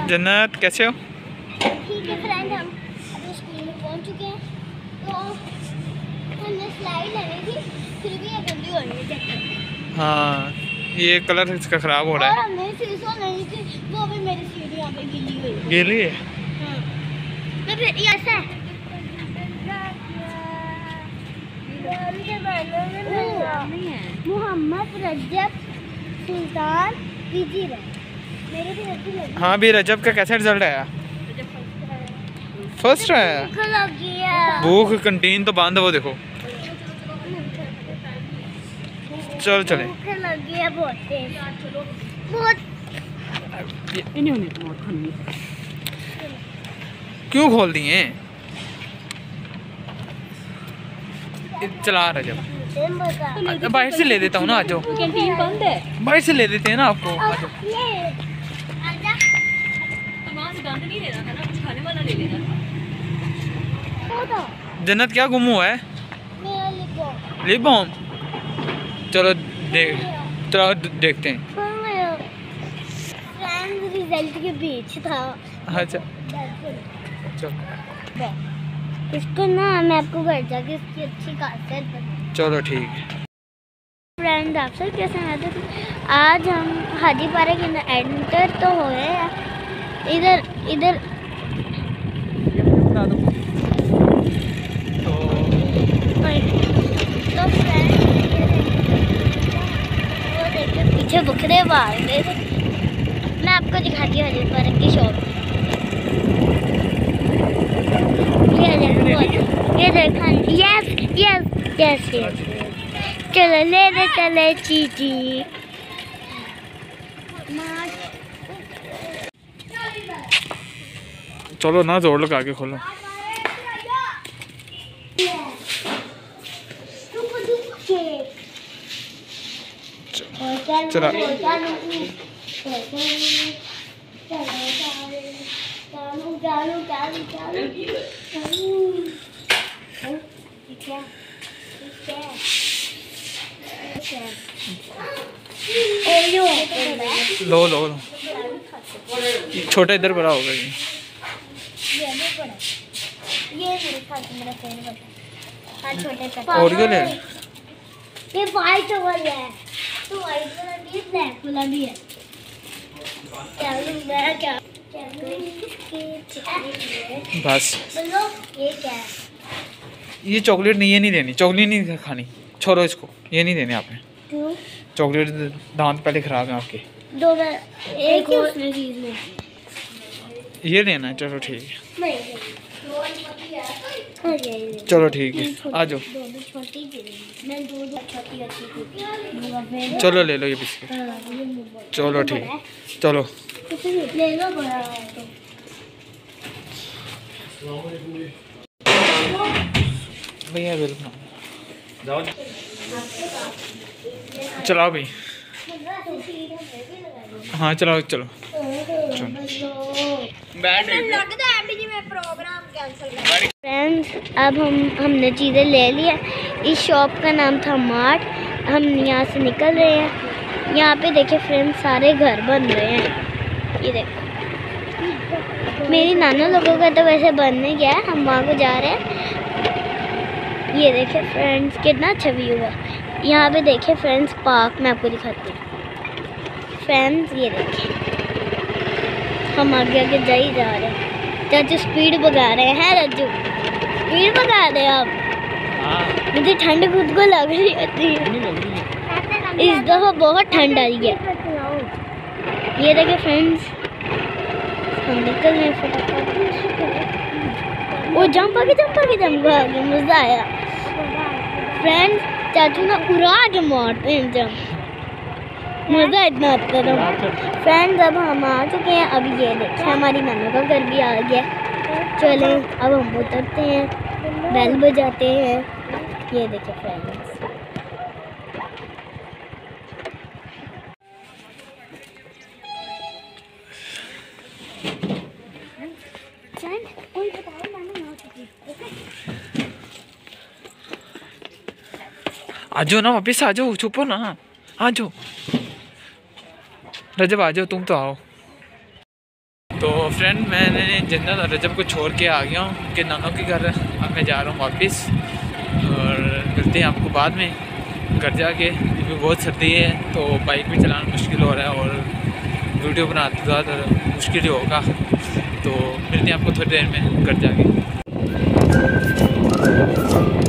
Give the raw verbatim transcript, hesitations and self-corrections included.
जन्नत कैसे हो? ठीक है फ्रेंड, हम अभी स्कूल में पहुंच चुके हैं। तो हमने स्लाइड लेनी थी, फिर भी ये गंदी हो रही है। चेक करो। हाँ, ये कलर इसका ख़राब हो रहा और है। हमने शीशा लेनी थी, वो भी मेरी सीढ़ी यहाँ पे गिली हुई है। गिली है? हाँ। तो फिर ऐसा है। मोहम्मद रजब सुल्तान विजीर है। मेरे भी अच्छी लगी। हाँ भी, रजब का कैसा रिजल्ट आया? फर्स्ट आया। भूख लगी है। भूख कंटीन तो बंद है, वो देखो। चलो चले। भूख लगी है बहुत तेज, बहुत। क्यों खोल दिए? चला रजब, बाहर से ले देता हूँ ना। आ जाओ, कैंटीन बंद है। बाहर से ले देते हैं ना आपको। आ जाओ। गंद नहीं लेना था ना, कुछ खाने वाला ले लेना था। जन्नत क्या गुम हुआ है? मेरा लिप बाम। Lip balm? चलो देख, चलो देखते हैं। फ्रेंड्स रिजल्ट के बीच था। अच्छा चलो इसको ना मैं आपको घर जाके इसकी अच्छी खासियत बताऊँ। चलो ठीक है। फ्रेंड्स आप सब कैसे हैं? आज हम हाजी पारा के अंदर एंटर तो हो गए हैं। इधर इधर बता दो तो। तो फ्रेंड्स वो देखिए पीछे बकरे भाग रहे थे। मैं आपको दिखाती हूँ हाजी पारा की शॉप। ये देखो, ये देखो। Yes yes yes yes. चलो ले ले चले चीजी। चलो ना, जोर लगा के खोलो। चला लो लो लो। छोटा इधर बड़ा होगा ये। ये नहीं पड़ा। ये मेरे साथ मेरा फ्रेंड बता। हाँ छोटे का। ओरियो ले। ये वाइट वाला है। तो वाइट वाला भी है, ब्लैक वाला भी है। क्या लूँ मैं? क्या बस बोलो ये क्या है? ये चॉकलेट नहीं, ये नहीं देनी, चॉकलेट नहीं खानी। छोड़ो इसको, ये नहीं देने आपने। क्यों? चॉकलेट दांत पहले खराब है आपके। दो मैं एक और चीज में ये लेना है। चलो ठीक है। नहीं चलो ठीक है, आ जाओ। छोटी मैं दो दो छोटी अच्छी। चलो ले लो ये बिस्किट। चलो ठीक है, चलो ले लो बड़ा है तो। भैया बिल्कुल जाओ। चलाओ भाई। हाँ चलाओ, चलो फ्रेंड्स अब हम हमने चीज़ें ले ली है। इस शॉप का नाम था मार्ट। हम यहाँ से निकल रहे हैं। यहाँ पे देखिए फ्रेंड्स, सारे घर बन रहे हैं। ये देखो, मेरी नाना लोगों का तो वैसे बनने गया है, हम वहाँ को जा रहे हैं। ये देखिए फ्रेंड्स, कितना अच्छा व्यू है। यहाँ पे देखिए फ्रेंड्स, पार्क में आपको दिखाती हूँ। फ्रेंड्स ये देखिए, हम आगे आगे जा ही जा रहे हैं। चाचू स्पीड भगा रहे हैं। रज्जू स्पीड भगा रहे हैं आप। मुझे ठंड खुद को लग रही होती है। इस दफा बहुत ठंड आई है। ये देखिए फ्रेंड्स, हम निकल रहे हैं फटाफट। वो जंप आगे जंप आगे जंप आगे, मज़ा आया। फ्रेंड्स चाचू ना उड़ा के मारते हैं जंप, मज़ा इतना आता था। फ्रेंड्स अब हम आ चुके हैं। अब ये देखिए हमारी नाना का घर भी आ गया। चलें अब हम उतरते हैं, बेल बजाते हैं। ये देखिए फ्रेंड्स, कोई बताओ नाना आ चुकी है। आ जाओ ना, वापिस आ जाओ, छुपो ना, आ जाओ। रजब आ जाओ, तुम तो आओ। तो फ्रेंड मैंने जन्नत और रजब को छोड़ के आ गया हूँ कि नानों के घर। अब मैं जा रहा हूँ वापस और मिलते हैं आपको बाद में घर जाके, क्योंकि बहुत सर्दी है तो बाइक भी चलाना मुश्किल हो रहा है और वीडियो बनाते ज़्यादा मुश्किल ही होगा। तो मिलते हैं आपको थोड़ी देर में घर जाके।